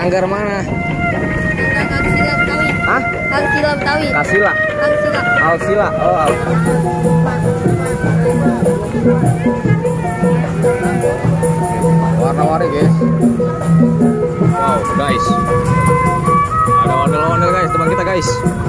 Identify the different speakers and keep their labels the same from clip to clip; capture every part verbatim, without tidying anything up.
Speaker 1: Sanggar mana?
Speaker 2: Kang Sila Betawi.
Speaker 1: Hah?
Speaker 2: Kang Sila Betawi.
Speaker 1: Kasila.
Speaker 2: Kang Sila.
Speaker 1: Alsila. Oh, Al. Warna-warni guys. Wow guys. Ada ondel-ondel guys, teman kita guys.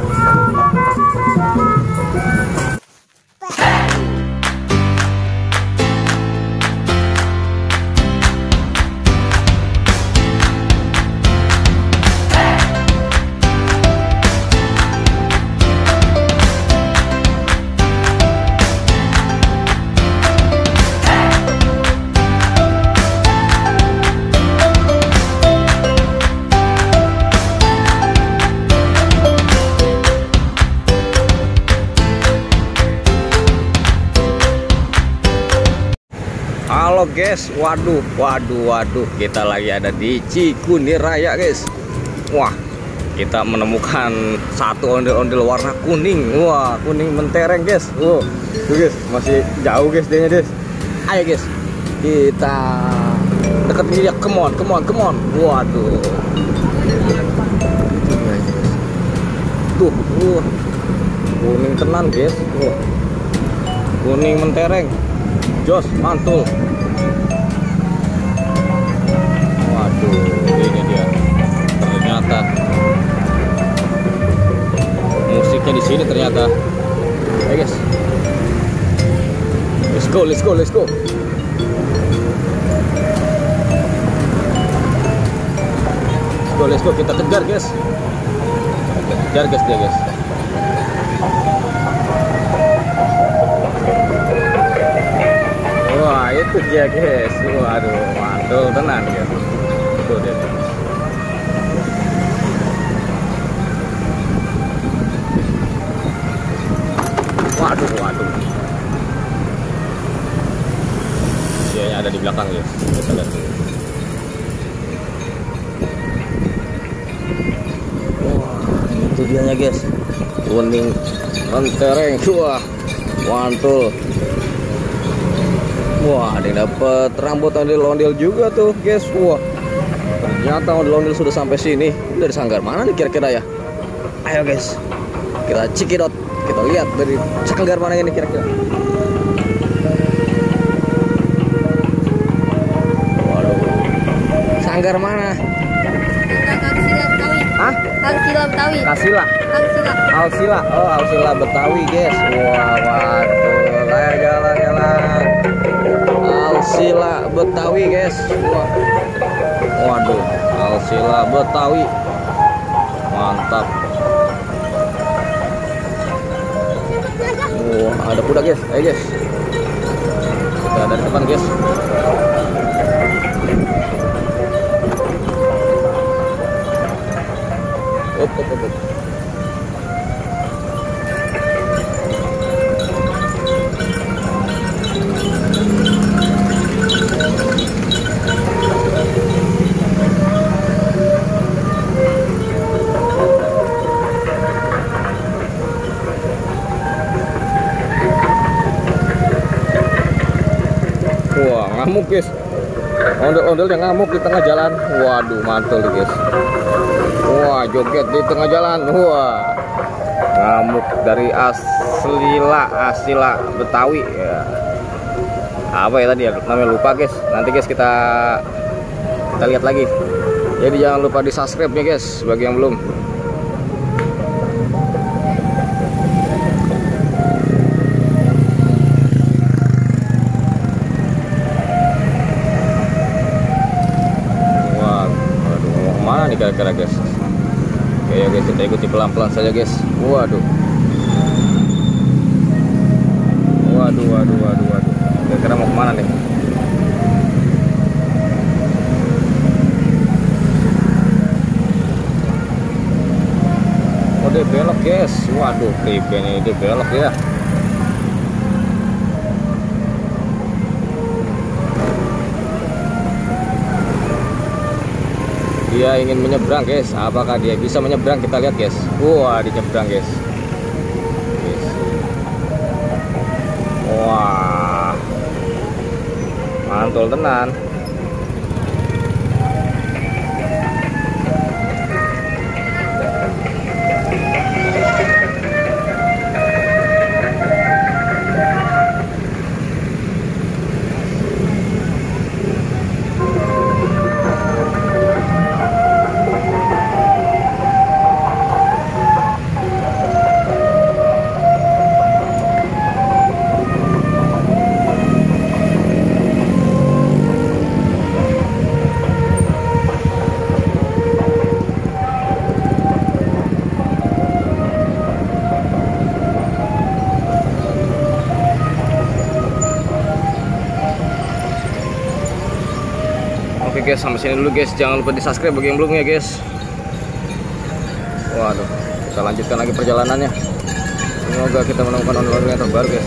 Speaker 1: Halo guys, waduh, waduh, waduh, kita lagi ada di Cikunir Raya guys. Wah, kita menemukan satu ondel-ondel warna kuning. Wah, kuning mentereng guys. Wow, tuh guys, masih jauh guys dia guys. Ayo guys, kita deketin dia. Come on, come on, come on. Waduh. Tuh, uh, kuning tenan guys. Wah, kuning mentereng. Jos, mantul. Waduh, ini dia. Ternyata musiknya di sini ternyata. Ayo guys, let's go, let's go, let's go. Let's go, let's go. Kita kejar guys. Kita kejar guys dia guys. Wah, itu dia guys. Waduh, mantul tenan guys. Itu dia. Waduh, waduh. Dia ada di belakang guys. Kita lihat dulu. Wah, itu dianya guys. Kuning mentereng. Wah, mantul. Wah, ada yang dapat rambut ondel-ondel juga tuh guys. Wah, ternyata ondel-ondel sudah sampai sini. Dari sanggar mana nih kira-kira ya? Ayo guys, kita cekidot. Kita lihat dari sanggar mana ini kira-kira. Waduh, sanggar mana?
Speaker 2: Kang Sila Betawi.
Speaker 1: Hah?
Speaker 2: Kang Sila Betawi.
Speaker 1: Kasila.
Speaker 2: Kang Sila.
Speaker 1: Alsila. Oh, Alsila Betawi guys. Wah, waduh. Ayo jalan-jalan. Alsila Betawi guys. Wah. Waduh, Alsila Betawi. Mantap. Wah, ada kuda guys. Ayo guys. Kita ada di depan guys. Op, op, op, op. Wah, ngamuk guys. Ondel-ondel yang ngamuk di tengah jalan. Waduh, mantul nih guys. Wah, joget di tengah jalan. Wah, ngamuk dari Aslila, Asila Betawi ya. Apa ya tadi ya, namanya lupa guys. Nanti guys kita kita lihat lagi. Jadi jangan lupa di subscribe nya guys bagi yang belum. Mana nih kira-kira guys? Oke ya guys, kita ikuti pelan-pelan saja guys. Waduh, waduh, waduh, waduh, waduh. Kira-kira mau kemana nih? Oh, dia belok guys. Waduh, pribenya dia belok ya. Dia ingin menyeberang guys. Apakah dia bisa menyeberang? Kita lihat guys. Wah, dia nyeberang guys. Guys. Wah, mantul tenan. guys, sampai sini dulu guys. Jangan lupa di subscribe bagi yang belum ya guys. Waduh, kita lanjutkan lagi perjalanannya. Semoga kita menemukan ondel-ondel yang terbaru guys.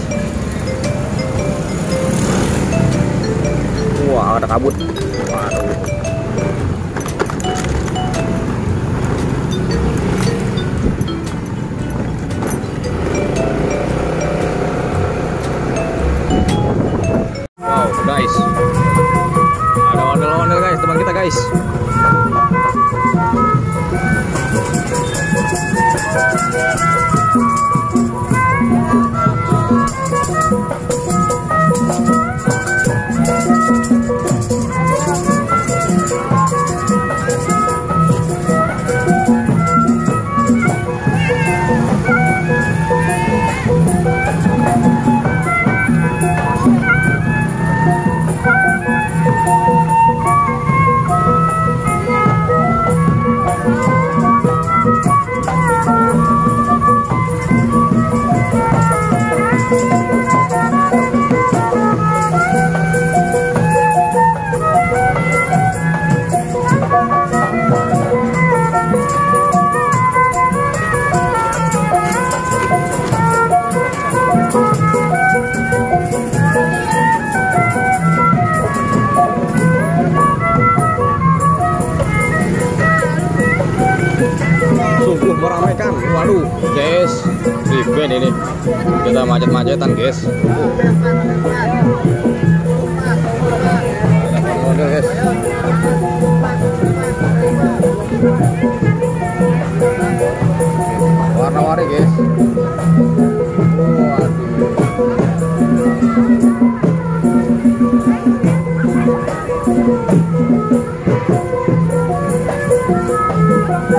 Speaker 1: Wah, ada kabut. Waduh. Wow guys, ada ondel-ondel guys, teman kita guys. Sungguh meramaikan. Waduh guys, ribet ini, kita macet-macetan guys. Model guys, warna-warni guys. Waduh.